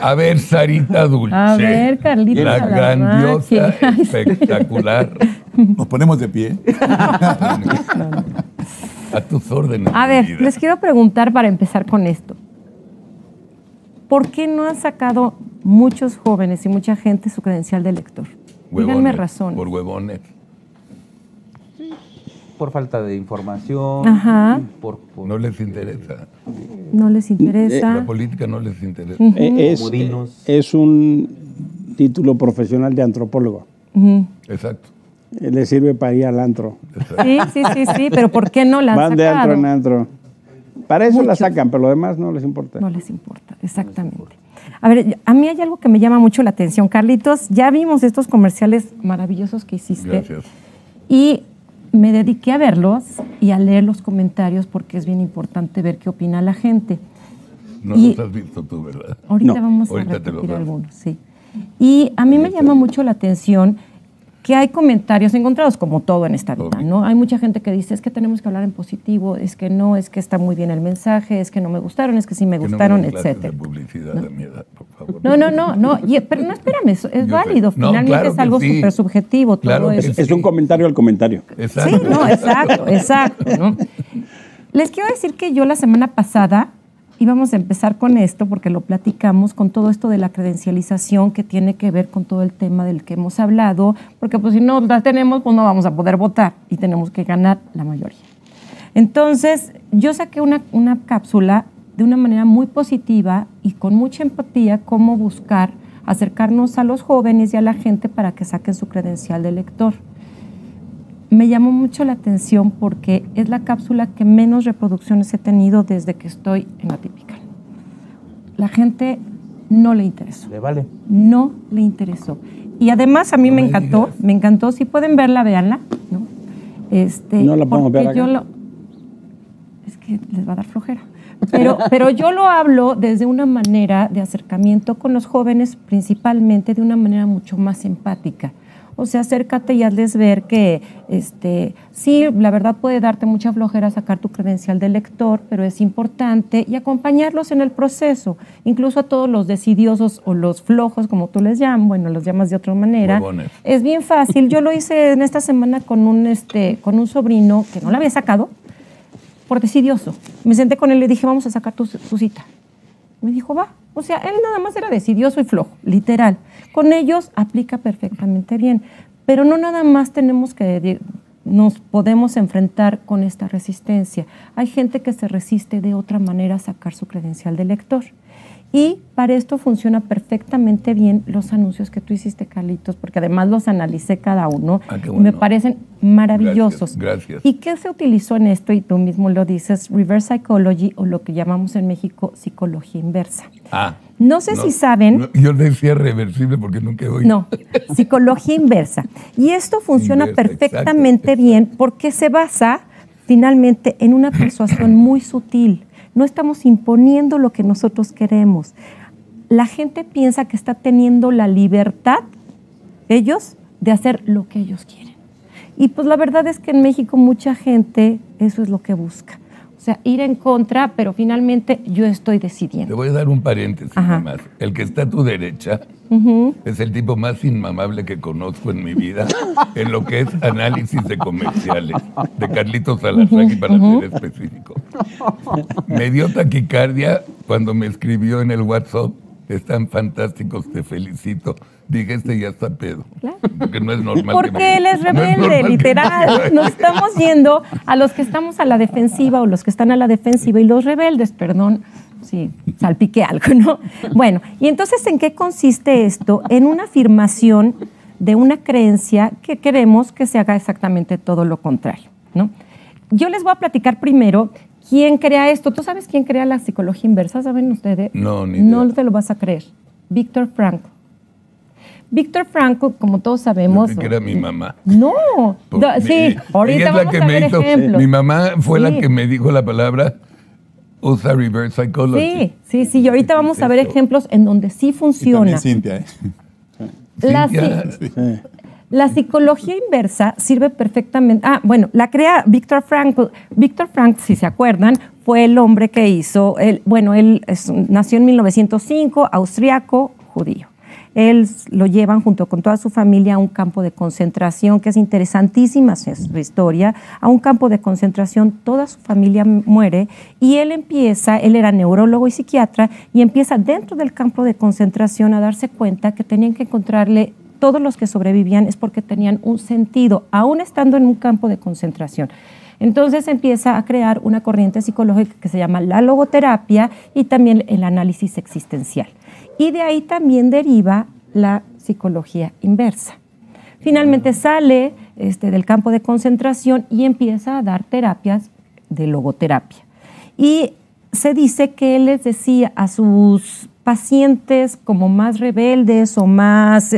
A ver, Sarita Dulce. A ver, Carlita. La grandiosa, espectacular. Nos ponemos de pie. A tus órdenes. A ver, vida. les quiero preguntar para empezar con esto. ¿Por qué no han sacado muchos jóvenes y mucha gente su credencial de lector? Huevones, Díganme razones. Por huevones. Por falta de información. Ajá. Por No les interesa. No les interesa. La política no les interesa. comodinos. Es un título profesional de antropólogo. Ujú. Exacto. Le sirve para ir al antro. Sí, pero ¿por qué no la han Van de antro sacado? en antro. Para eso la Muchos. sacan, pero lo demás no les importa. No les importa, exactamente. A ver, a mí hay algo que me llama mucho la atención, Carlitos. Ya vimos estos comerciales maravillosos que hiciste. Gracias. Y me dediqué a verlos y a leer los comentarios porque es bien importante ver qué opina la gente. No Y- los has visto tú, ¿verdad? Ahorita No. vamos Ahorita a te los repetir damos. algunos, sí. Y a mí me llama mucho la atención que hay comentarios encontrados, como todo en esta vida, Obvio. ¿no? Hay mucha gente que dice, es que tenemos que hablar en positivo, es que no, es que está muy bien el mensaje, es que no me gustaron, es que sí me Que no gustaron, den clases etcétera. de publicidad a mi edad, por favor. No, pero no, espérame, es sé. válido, No, finalmente claro es que algo sí. súper subjetivo todo Claro que eso. sí. Es un comentario al comentario. Exacto. Sí, no, exacto, ¿no? Les quiero decir que yo la semana pasada íbamos a empezar con esto, porque lo platicamos, con todo esto de la credencialización que tiene que ver con todo el tema del que hemos hablado, porque pues si no la tenemos, pues no vamos a poder votar y tenemos que ganar la mayoría. Entonces, yo saqué una cápsula de una manera muy positiva y con mucha empatía, cómo buscar acercarnos a los jóvenes y a la gente para que saquen su credencial de lector. Me llamó mucho la atención porque es la cápsula que menos reproducciones he tenido desde que estoy en la típica. La gente no le interesó. Le vale. No le interesó. Y además a mí No me me encantó, digas. me encantó. Si pueden verla, véanla. ¿No? No la podemos porque ver yo acá. es que les va a dar flojera. Pero yo lo hablo desde una manera de acercamiento con los jóvenes, principalmente de una manera mucho más empática. O sea, acércate y hazles ver que sí, la verdad puede darte mucha flojera sacar tu credencial de lector, pero es importante y acompañarlos en el proceso. Incluso a todos los decidiosos o los flojos, como tú les llamas, bueno, los llamas de otra manera. Huevones. Es bien fácil. Yo lo hice en esta semana con un sobrino que no la había sacado por decidioso. Me senté con él y le dije, vamos a sacar tu cita. Me dijo, va. O sea, él nada más era decidioso y flojo, literal. Con ellos aplica perfectamente bien. Pero no nada más tenemos que nos podemos enfrentar con esta resistencia. Hay gente que se resiste de otra manera a sacar su credencial de lector. Y para esto funciona perfectamente bien los anuncios que tú hiciste, Carlitos, porque además los analicé cada uno Qué y bueno. me parecen maravillosos. Gracias. ¿Y qué se utilizó en esto? Y tú mismo lo dices, reverse psychology, o lo que llamamos en México psicología inversa. No sé si saben. No, yo decía reversible porque nunca he oído. No, psicología inversa. Y esto funciona Inversa, perfectamente exacto. bien porque se basa finalmente en una persuasión muy sutil. No estamos imponiendo lo que nosotros queremos. La gente piensa que está teniendo la libertad, ellos, de hacer lo que ellos quieren. Y pues la verdad es que en México mucha gente eso es lo que busca. O sea, ir en contra, pero finalmente yo estoy Te decidiendo. voy a dar un paréntesis Ajá. nada más. El que está a tu derecha es el tipo más inmamable que conozco en mi vida en lo que es análisis de comerciales, de Carlitos Salazar, para ser específico. Me dio taquicardia cuando me escribió en el WhatsApp, están fantásticos, te felicito. Dije, ya está pedo, Claro. porque no es normal. Porque él es no rebelde, normal que- literal. Nos estamos yendo a los que estamos a la defensiva o los que están a la defensiva y los rebeldes, perdón, sí, salpiqué algo, ¿no? Bueno, y entonces, ¿en qué consiste esto? En una afirmación de una creencia que queremos que se haga exactamente todo lo contrario, ¿no? Yo les voy a platicar primero quién crea esto. ¿Tú sabes quién crea la psicología inversa? ¿Saben ustedes? No, ni No idea. te lo vas a creer. Víctor Frankl. Víctor Frankl, como todos sabemos... Yo creí que era mi mamá. No, Porque sí, ahorita ella es la vamos que a me ver hizo. ejemplos. Mi mamá fue la Sí. que me dijo la palabra usa reverse psychology. Sí, y ahorita vamos a ver Eso. ejemplos en donde sí Y funciona. también Cintia, ¿eh? La Cintia, ci- La psicología inversa sirve perfectamente. Bueno, la crea Viktor Frankl. Viktor Frankl, si se acuerdan, fue el hombre que hizo, él nació en 1905, austriaco, judío. Él lo llevan junto con toda su familia a un campo de concentración, que es interesantísima su historia, a un campo de concentración, toda su familia muere y él era neurólogo y psiquiatra, y empieza dentro del campo de concentración a darse cuenta que tenían que encontrarle, todos los que sobrevivían es porque tenían un sentido, aún estando en un campo de concentración. Entonces empieza a crear una corriente psicológica que se llama la logoterapia y también el análisis existencial. Y de ahí también deriva la psicología inversa. Finalmente sale del campo de concentración y empieza a dar terapias de logoterapia. Y se dice que él les decía a sus pacientes como más rebeldes o más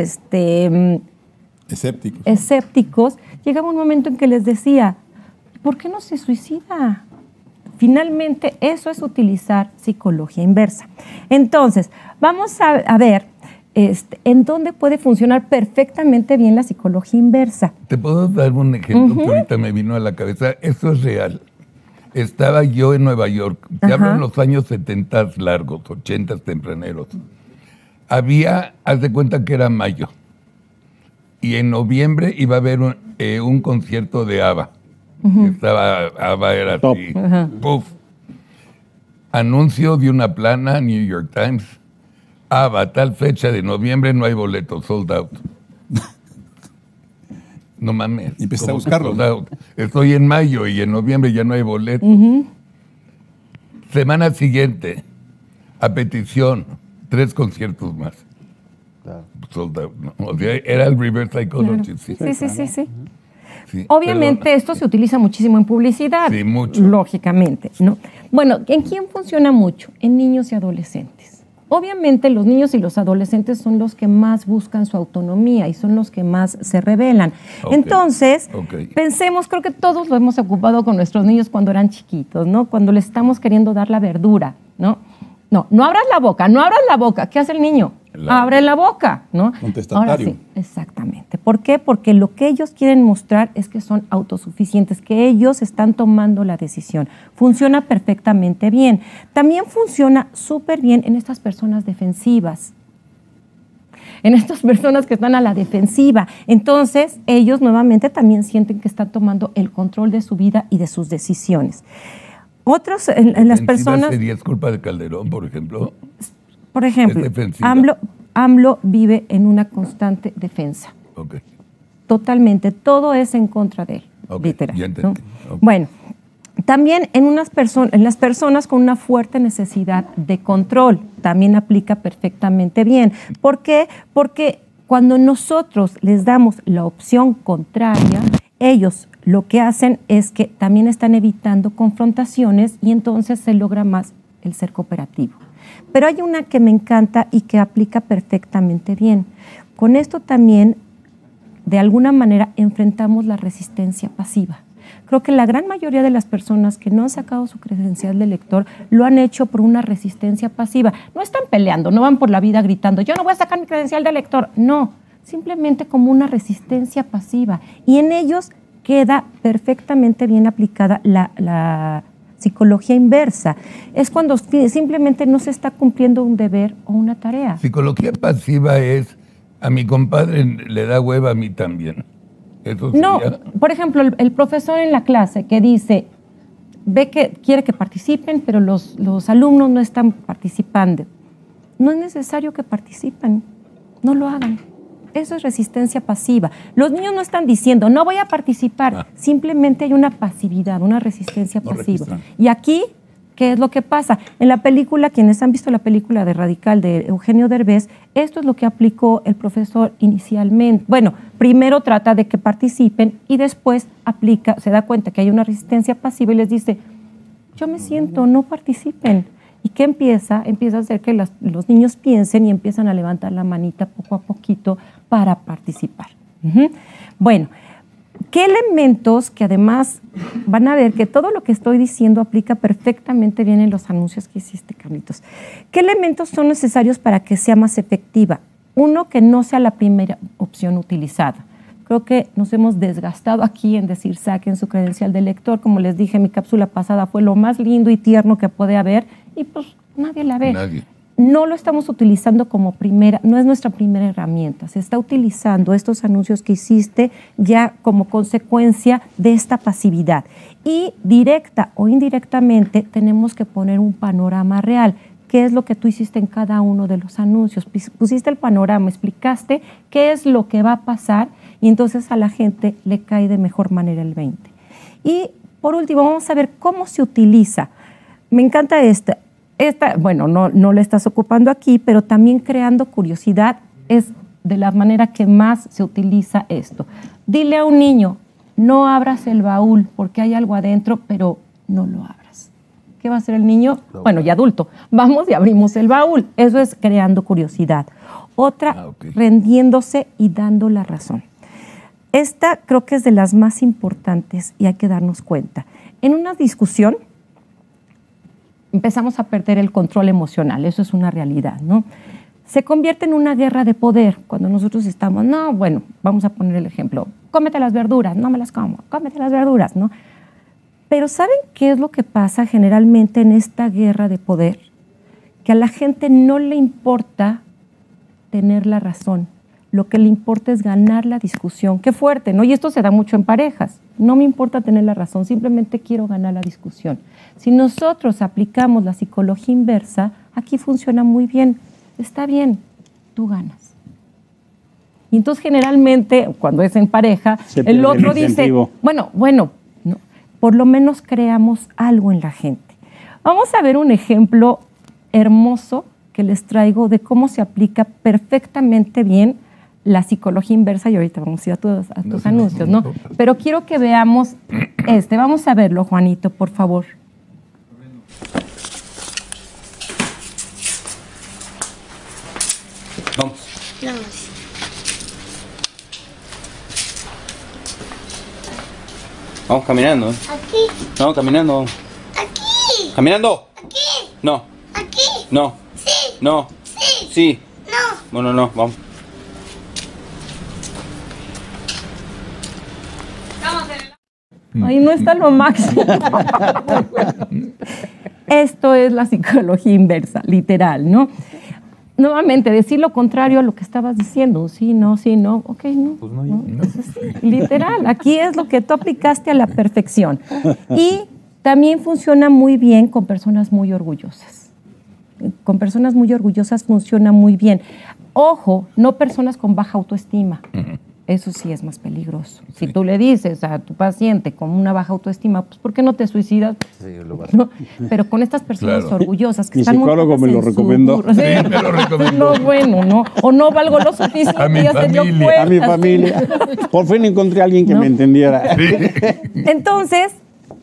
escépticos, llegaba un momento en que les decía, ¿por qué no se suicida? Finalmente, eso es utilizar psicología inversa. Entonces, vamos a ver en dónde puede funcionar perfectamente bien la psicología inversa. ¿Te puedo dar un ejemplo que ahorita me vino a la cabeza? Esto es real. Estaba yo en Nueva York, te hablo en los años 70 largos, 80 tempraneros. Haz de cuenta que era mayo, y en noviembre iba a haber un concierto de ABBA. Estaba ABBA, era Top. así, puff. Anuncio de una plana, New York Times, ABBA, tal fecha de noviembre no hay boletos, sold out. No mames. Y empezaste a ¿Cómo buscarlo, sold out? Estoy en mayo y en noviembre ya no hay boletos. Semana siguiente, a petición, 3 conciertos más. Claro. Sold out, ¿no? O sea, era el reverse psychology. Claro. Sí. Sí, Obviamente perdón. esto se utiliza muchísimo en publicidad. Sí, mucho. Lógicamente, ¿no? Bueno, ¿en quién funciona mucho? En niños y adolescentes. Obviamente los niños y los adolescentes son los que más buscan su autonomía y son los que más se rebelan. Okay. Entonces, pensemos, creo que todos lo hemos ocupado con nuestros niños cuando eran chiquitos, ¿no? Cuando les estamos queriendo dar la verdura, ¿no? No abras la boca. ¿Qué hace el niño? Abre la boca, ¿no? Contestatario. Ahora sí, exactamente. ¿Por qué? Porque lo que ellos quieren mostrar es que son autosuficientes, que ellos están tomando la decisión. Funciona perfectamente bien. También funciona súper bien en estas personas defensivas, en estas personas que están a la defensiva. Entonces, ellos nuevamente también sienten que están tomando el control de su vida y de sus decisiones. Otros, en las personas... ¿Sería es culpa de Calderón, por ejemplo? Por ejemplo, Es defensiva. AMLO vive en una constante defensa. Okay. Totalmente, todo es en contra de él, literal. Ya entendí. ¿No? Bueno, también en las personas con una fuerte necesidad de control, también aplica perfectamente bien. ¿Por qué? Porque cuando nosotros les damos la opción contraria, ellos lo que hacen es que también están evitando confrontaciones y entonces se logra más el ser cooperativo. Pero hay una que me encanta y que aplica perfectamente bien. Con esto también, de alguna manera, enfrentamos la resistencia pasiva. Creo que la gran mayoría de las personas que no han sacado su credencial de lector lo han hecho por una resistencia pasiva. No están peleando, no van por la vida gritando, yo no voy a sacar mi credencial de lector. No, simplemente como una resistencia pasiva. Y en ellos queda perfectamente bien aplicada la psicología inversa. Es cuando simplemente no se está cumpliendo un deber o una tarea. Psicología pasiva es, a mi compadre le da hueva, a mí también. Eso No, sería... por ejemplo, el profesor en la clase que dice, ve que quiere que participen, pero los alumnos no están participando. No es necesario que participen, no lo hagan. Eso es resistencia pasiva. Los niños no están diciendo, no voy a participar. Simplemente hay una pasividad, una resistencia pasiva. Registran. Y aquí, ¿qué es lo que pasa? En la película, quienes han visto la película de Radical de Eugenio Derbez, esto es lo que aplicó el profesor inicialmente. Bueno, primero trata de que participen y después aplica, se da cuenta que hay una resistencia pasiva y les dice, yo me siento, no participen. ¿Y qué empieza? Empieza a hacer que los niños piensen y empiezan a levantar la manita poco a poquito para participar. Bueno, ¿qué elementos que además van a ver que todo lo que estoy diciendo aplica perfectamente bien en los anuncios que hiciste, Carlitos? ¿Qué elementos son necesarios para que sea más efectiva? Uno, que no sea la primera opción utilizada. Creo que nos hemos desgastado aquí en decir saquen su credencial de lector. Como les dije, mi cápsula pasada fue lo más lindo y tierno que puede haber y pues nadie la ve. Nadie. No lo estamos utilizando como primera, no es nuestra primera herramienta. Se está utilizando estos anuncios que hiciste ya como consecuencia de esta pasividad. Y directa o indirectamente tenemos que poner un panorama real. ¿Qué es lo que tú hiciste en cada uno de los anuncios? Pusiste el panorama, explicaste qué es lo que va a pasar y entonces a la gente le cae de mejor manera el 20. Y por último, vamos a ver cómo se utiliza. Me encanta esta, bueno, no la estás ocupando aquí, pero también creando curiosidad es de la manera que más se utiliza esto. Dile a un niño, no abras el baúl porque hay algo adentro, pero no lo abras. ¿Qué va a hacer el niño? Bueno, y adulto. Vamos y abrimos el baúl. Eso es creando curiosidad. Otra, rendiéndose y dando la razón. Esta creo que es de las más importantes y hay que darnos cuenta. En una discusión empezamos a perder el control emocional, eso es una realidad, ¿no? Se convierte en una guerra de poder cuando nosotros estamos, no, bueno, vamos a poner el ejemplo, cómete las verduras, no me las como, cómete las verduras, ¿no? Pero ¿saben qué es lo que pasa generalmente en esta guerra de poder? Que a la gente no le importa tener la razón, lo que le importa es ganar la discusión. Qué fuerte, ¿no? Y esto se da mucho en parejas. No me importa tener la razón, simplemente quiero ganar la discusión. Si nosotros aplicamos la psicología inversa, aquí funciona muy bien. Está bien, tú ganas. Y entonces generalmente, cuando es en pareja, el otro dice, bueno, no, por lo menos creamos algo en la gente. Vamos a ver un ejemplo hermoso que les traigo de cómo se aplica perfectamente bien la psicología inversa y ahorita vamos a ir a tus anuncios, ¿no? Pero quiero que veamos vamos a verlo, Juanito, por favor. Vamos. Vamos. Vamos caminando. Aquí. No, caminando. Aquí. ¿Caminando? Aquí. No. Aquí. No. Sí. No. Sí. Sí. No. Bueno, no, vamos. Ahí no está lo máximo. Esto es la psicología inversa, literal, ¿no? Nuevamente, decir lo contrario a lo que estabas diciendo. Sí, no, ok, no. Pues no, no. Entonces, sí, literal, aquí es lo que tú aplicaste a la perfección. Y también funciona muy bien con personas muy orgullosas. Con personas muy orgullosas funciona muy bien. Ojo, no personas con baja autoestima. Eso sí es más peligroso. Si tú le dices a tu paciente con una baja autoestima, pues ¿por qué no te suicidas? Sí, lo va a ¿No? Pero con estas personas orgullosas que Mi están psicólogo me lo recomendó. Sí, me lo recomendó. No, bueno, ¿no? O no valgo lo suficiente. A mi ya se dio familia. cuenta, A mi familia. Por fin encontré a alguien que me entendiera. Entonces,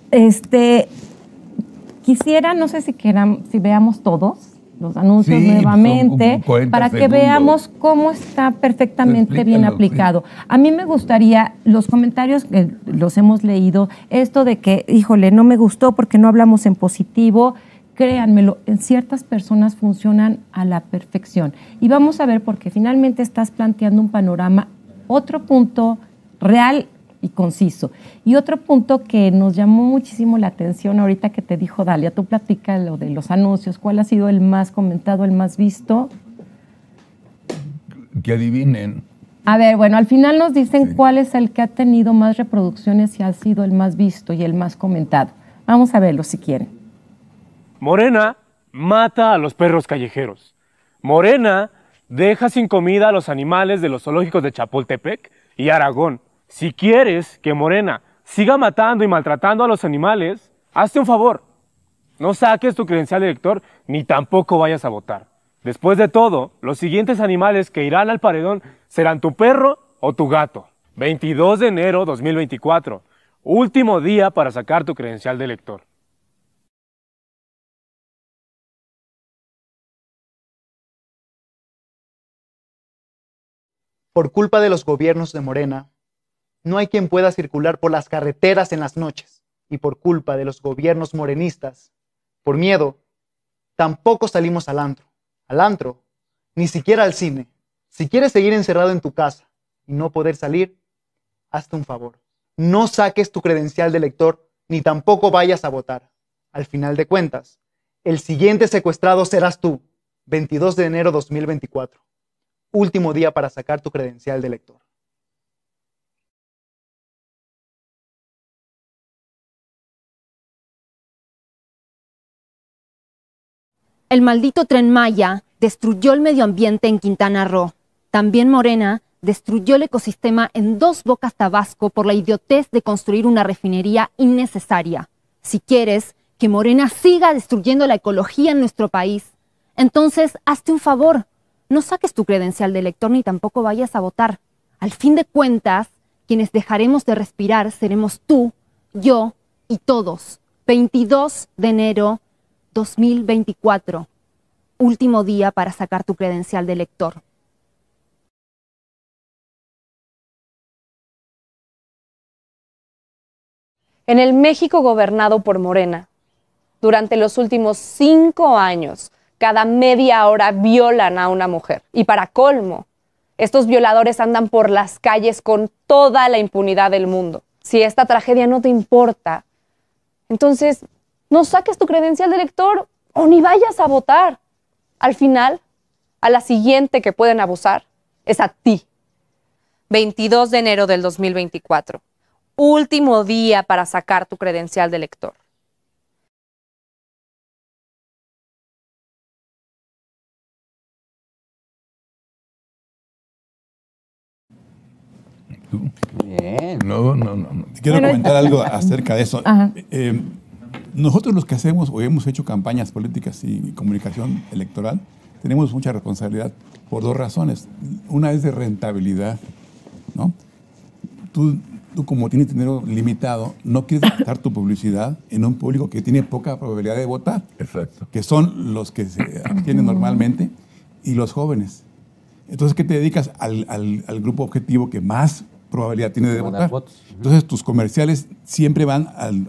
quisiera, no sé si veamos todos los anuncios Sí, nuevamente, son 40 para que segundos. veamos cómo está perfectamente bien Explícalo, aplicado. A mí me gustaría, los comentarios que los hemos leído, esto de que, híjole, no me gustó porque no hablamos en positivo, créanmelo, en ciertas personas funcionan a la perfección. Y vamos a ver, porque finalmente estás planteando un panorama, otro punto real y conciso. Y otro punto que nos llamó muchísimo la atención ahorita que te dijo Dalia, tú platica lo de los anuncios, ¿cuál ha sido el más comentado, el más visto? Que adivinen. A ver, bueno, al final nos dicen cuál es el que ha tenido más reproducciones y ha sido el más visto y el más comentado. Vamos a verlo si quieren. Morena mata a los perros callejeros. Morena deja sin comida a los animales de los zoológicos de Chapultepec y Aragón. Si quieres que Morena siga matando y maltratando a los animales, hazte un favor. No saques tu credencial de elector ni tampoco vayas a votar. Después de todo, los siguientes animales que irán al paredón serán tu perro o tu gato. 22 de enero 2024. Último día para sacar tu credencial de elector. Por culpa de los gobiernos de Morena, no hay quien pueda circular por las carreteras en las noches. Y por culpa de los gobiernos morenistas, por miedo, tampoco salimos al antro. Al antro, ni siquiera al cine. Si quieres seguir encerrado en tu casa y no poder salir, hazte un favor. No saques tu credencial de elector ni tampoco vayas a votar. Al final de cuentas, el siguiente secuestrado serás tú, 22 de enero 2024. Último día para sacar tu credencial de elector. El maldito Tren Maya destruyó el medio ambiente en Quintana Roo. También Morena destruyó el ecosistema en Dos Bocas, Tabasco, por la idiotez de construir una refinería innecesaria. Si quieres que Morena siga destruyendo la ecología en nuestro país, entonces hazte un favor. No saques tu credencial de elector ni tampoco vayas a votar. Al fin de cuentas, quienes dejaremos de respirar seremos tú, yo y todos. 22 de enero 2024. Último día para sacar tu credencial de elector. En el México gobernado por Morena, durante los últimos 5 años, cada media hora violan a una mujer. Y para colmo, estos violadores andan por las calles con toda la impunidad del mundo. Si esta tragedia no te importa, entonces no saques tu credencial de elector o ni vayas a votar. Al final, a la siguiente que pueden abusar es a ti. 22 de enero del 2024. Último día para sacar tu credencial de elector. Bien. No. Quiero comentar algo acerca de eso. Nosotros los que hacemos o hemos hecho campañas políticas y comunicación electoral, tenemos mucha responsabilidad por 2 razones. Una es de rentabilidad, ¿no? Tú como tienes dinero limitado, no quieres gastar tu publicidad en un público que tiene poca probabilidad de votar. Exacto. Que son los que se abstienen normalmente y los jóvenes. Entonces, ¿qué te dedicas? Al grupo objetivo que más probabilidad tiene de votar. Entonces, tus comerciales siempre van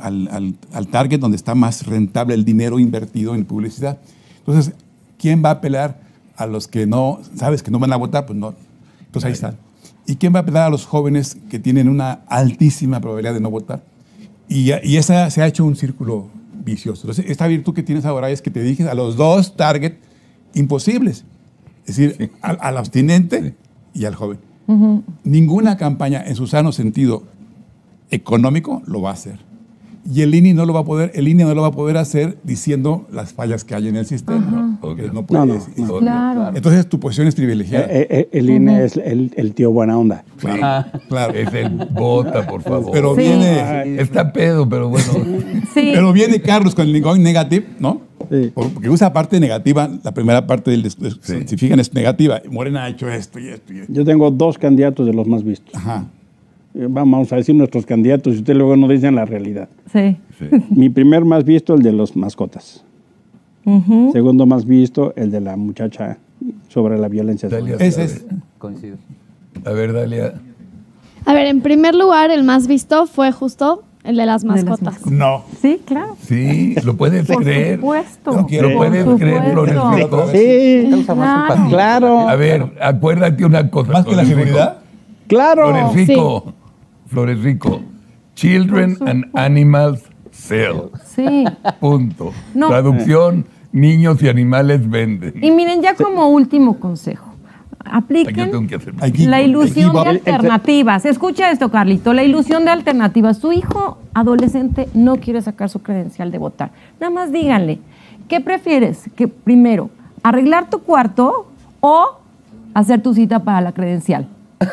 al target donde está más rentable el dinero invertido en publicidad. Entonces, ¿quién va a apelar a los que no, sabes que no van a votar? Pues no. Entonces, ahí están. ¿Y quién va a apelar a los jóvenes que tienen una altísima probabilidad de no votar? Y esa se ha hecho un círculo vicioso. Entonces, esta virtud que tienes ahora es que te diriges a los 2 targets imposibles. Es decir, al abstinente y al joven. Ninguna campaña en su sano sentido económico lo va a hacer. Y el INE no lo va a poder hacer diciendo las fallas que hay en el sistema. Porque no puede decir. Claro. Entonces tu posición es privilegiada. El INE es el tío buena onda. Claro. Es el vota, por favor. Pero viene... Está pedo, pero bueno. Sí. Pero viene Carlos con el going negative, ¿no? Sí. Porque usa parte negativa, la primera parte del si fijan es negativa. Morena ha hecho esto y esto y esto. Yo tengo 2 candidatos de los más vistos. Ajá. Vamos a decir nuestros candidatos y ustedes luego nos dicen la realidad. Sí. Mi primer más visto, el de los mascotas. Segundo más visto, el de la muchacha sobre la violencia sexual. Ese es. Coincido. A ver, Dalia. A ver, en primer lugar, el más visto fue justo el de las mascotas. No. Sí, claro. Sí, lo puedes creer. Por supuesto. Lo puedes creer, Flores Rico. Sí, claro. A ver, acuérdate una cosa. ¿Más que la seguridad? Claro. Flores Rico. Flores Rico. Children and Animals Sell. Sí. Punto. No. Traducción, niños y animales venden. Y miren, ya como último consejo, apliquen Yo tengo que hacer- la ilusión de alternativas. Escucha esto, Carlito, la ilusión de alternativas. Su hijo adolescente no quiere sacar su credencial de votar. Nada más díganle, ¿qué prefieres? Que primero, arreglar tu cuarto o hacer tu cita para la credencial.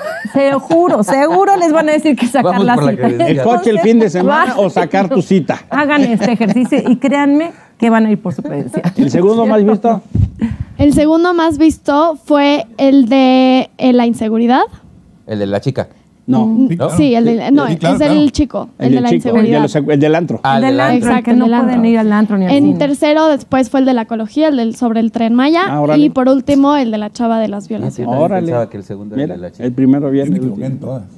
Seguro les van a decir que sacar Vamos la por la cita. credencial. El coche el fin de semana o sacar tu cita. Hagan este ejercicio y créanme que van a ir por su credencial. ¿El segundo más visto? El segundo más visto fue el de la inseguridad. El de la chica. No. ¿No? Sí, el de, no, Sí, claro, es el claro. chico, el de la chico, inseguridad. el del antro. Ah, el Del del antro, Exacto, que no del pueden antro. ir al antro ni al En cine. tercero, después fue el de la ecología, sobre el Tren Maya. Ah, órale. Y por último, el de la chava de las violaciones. Órale. Pensaba que el segundo era Mira, el de la chica. el primero viene. Yo me el equivoqué último. en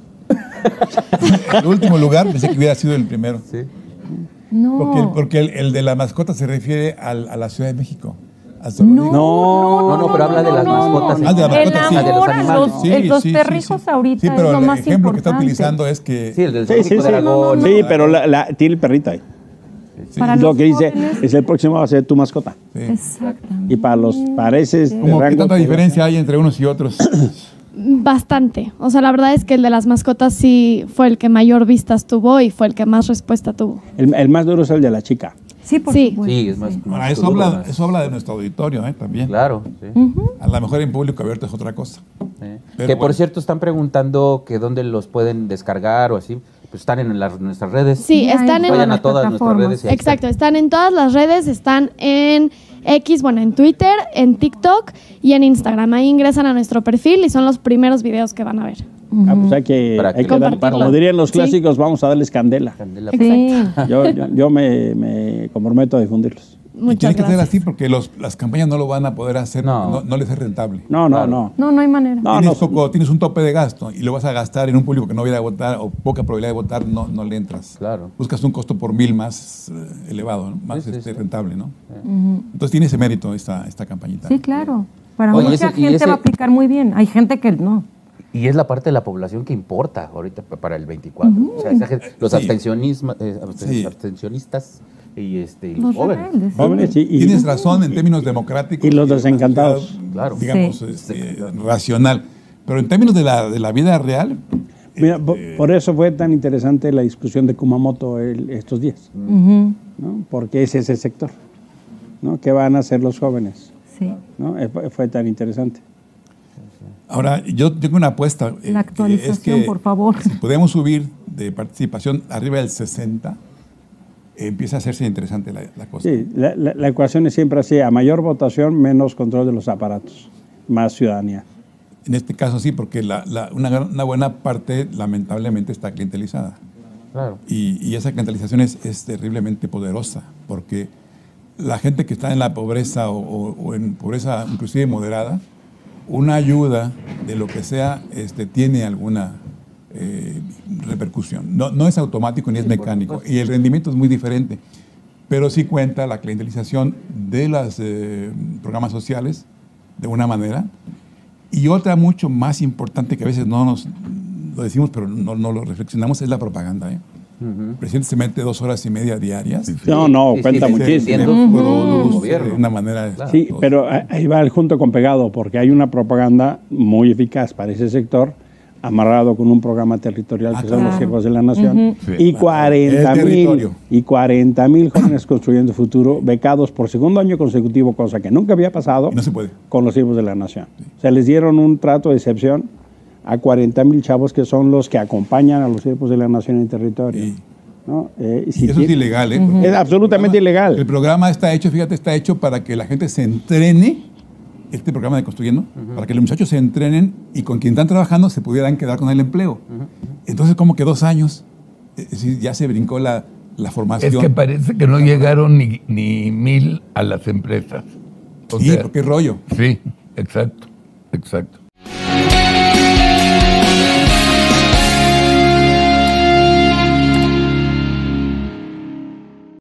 todas. El último lugar pensé que hubiera sido el primero. Sí. No. Porque el de la mascota se refiere a la Ciudad de México, Hasta lo digo. No, pero habla de las mascotas. Ah, de las El mascotas, sí. amor de los a animales. los perrijos ahorita Sí, pero es lo el más ejemplo que está importante. utilizando es que... Sí, el del Sí, zoológico de Aragón. Sí, pero tiene el perrito ahí. Para Lo los que dice jóvenes- es el próximo va a ser tu mascota. Exactamente. Y para los pareces Como que tanta diferencia hay entre unos y otros. Bastante. O sea, la verdad es que el de las mascotas sí fue el que mayor vistas tuvo y fue el que más respuesta tuvo. El más duro es el de la chica. Sí, por Sí. supuesto. Sí, es más. Ahora, más eso duro, habla, más- eso habla de nuestro auditorio también. Claro, sí. A lo mejor en público abierto es otra cosa. Sí. Pero Que por bueno. cierto están preguntando que dónde los pueden descargar o así. Pues están en nuestras redes. Sí, están en Vayan a todas nuestras redes. Y ahí Exacto, están en todas las redes, están en X, bueno, en Twitter, en TikTok y en Instagram. Ahí ingresan a nuestro perfil y son los primeros videos que van a ver. Pues hay que Para que dar, compartirlo. como dirían los Sí. clásicos, vamos a darles candela. Candela. Sí. Yo me comprometo a difundirlos. Y Muchas tiene que ser gracias. así porque las campañas no lo van a poder hacer, No. no les es rentable. No. No, no hay manera. Tienes un tope de gasto y lo vas a gastar en un público que no viene a votar o poca probabilidad de votar, no le entras. Claro. Buscas un costo por 1000 más elevado, ¿no? Más Sí, sí. rentable, ¿no? Entonces tiene ese mérito esta campañita. Sí, claro. Para Oye, mucha ese- y gente ese- va a aplicar muy bien. Hay gente que no. Y es la parte de la población que importa ahorita para el 24. O sea, esa gente- los Sí. abstencionistas y los Los jóvenes. rebeldes. Jóvenes Tienes razón en términos democráticos. Y los desencantados. Claro. Digamos, Sí. racional. Pero en términos de la vida real, Mira, por eso fue tan interesante la discusión de Kumamoto estos días, Ujú. ¿no? Porque es ese sector, ¿no? ¿Qué van a hacer los jóvenes? Sí. ¿No? Fue tan interesante. ahora yo tengo una apuesta. La actualización, es que por favor. Si podemos subir de participación arriba del 60, empieza a hacerse interesante la cosa. Sí, la ecuación es siempre así, a mayor votación, menos control de los aparatos, más ciudadanía. En este caso sí, porque una buena parte lamentablemente está clientelizada. Claro. Y esa clientelización es terriblemente poderosa, porque la gente que está en la pobreza o en pobreza inclusive moderada, una ayuda de lo que sea tiene alguna repercusión. No es automático ni es mecánico, y el rendimiento es muy diferente, pero sí cuenta la clientelización de los programas sociales de una manera. Y otra mucho más importante que a veces no nos lo decimos, pero no lo reflexionamos, es la propaganda. El presidente se mete 2 horas y media diarias. No, cuenta muchísimo. De una manera... Sí, pero ahí va el junto con pegado, porque hay una propaganda muy eficaz para ese sector, amarrado con un programa territorial que son los Siervos de la Nación, y 40,000 jóvenes construyendo futuro, becados por segundo año consecutivo, cosa que nunca había pasado con los Siervos de la Nación. O sea, les dieron un trato de excepción a 40,000 chavos que son los que acompañan a los Siervos de la Nación en el territorio. ¿no? Y eso es ilegal, ¿eh? Es absolutamente ilegal. El programa está hecho, fíjate, está hecho para que la gente se entrene, este programa de Construyendo, para que los muchachos se entrenen y con quien están trabajando se pudieran quedar con el empleo. Entonces, como que 2 años, es decir, ya se brincó la formación. Es que parece que no llegaron ni 1,000 a las empresas. Sí, porque es rollo. Sí, exacto.